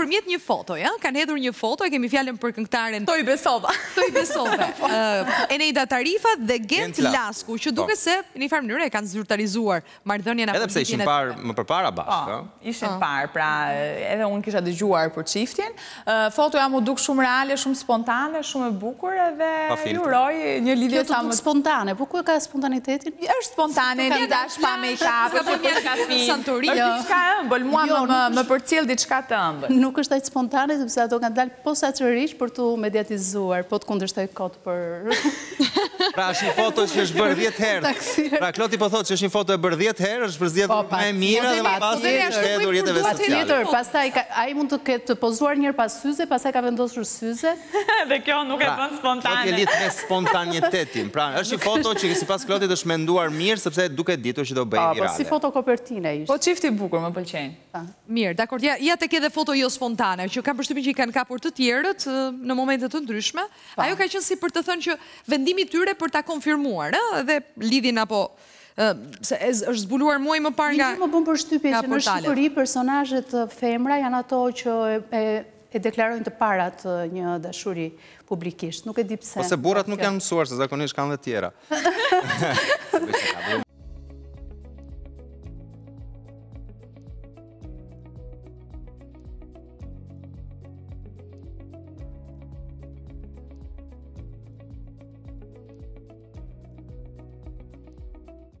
nëpërmjet një foto, ja? Kanë hedhur një foto, e kemi fjalën për këngëtaren To i besova. Eneida Tarifa dhe Gent Lasku, që duke se në një farë mënyrë e kanë zyrtarizuar marrëdhënien edhe pse ishin parë më përpara bashkë. Ishin parë, pra edhe unë kisha dëgjuar për çiftin. Fotoja mu duk shumë reale, shumë spontane, shumë e bukur edhe ju uroj një lidhje sa më spontane, por ku e ka spontanitetin? Është spontane, një dash pa make-up, Santorini. Është diçka ëmbël, mua më përcjell diçka të ëmbël. Nuk është aq spontane sepse ato kanë dalë posaçërisht për tu mediatizuar, po të kundërshtoj kot për. Pra është një foto që është bërë 10 herë. Pra Kloti po thotë që është një foto e bërë 10 herë, është përzgjedhur më e mira dhe më pas është hedhur jetëve sociale. Pastaj ai mund të ketë pozuar një herë pas syze, pastaj ka vendosur syze. Dhe kjo nuk e bën spontane. Kjo lidh me spontanitetin. Pra është një foto që sipas Klotit është menduar mirë sepse duket ditur që do bëjë virale. Po si foto kopertine ishte. Po çifti i bukur, më pëlqejnë. Mirë, dakord. Ja tek edhe foto jo spontane, që kam përshtypjen që i kanë kapur të tjerët në momente të ndryshme. Ajo ka qenë si për të thënë që vendimi i tyre për ta konfirmuar, edhe lidhjen apo është zbuluar muaj më parë nga. Më bën përshtypje që në Shqipëri personazhet femra janë ato që e deklarojnë të parat një dashuri publikisht. Nuk e di pse. Ose burrat nuk janë mësuar, se zakonisht kanë dhe tjera.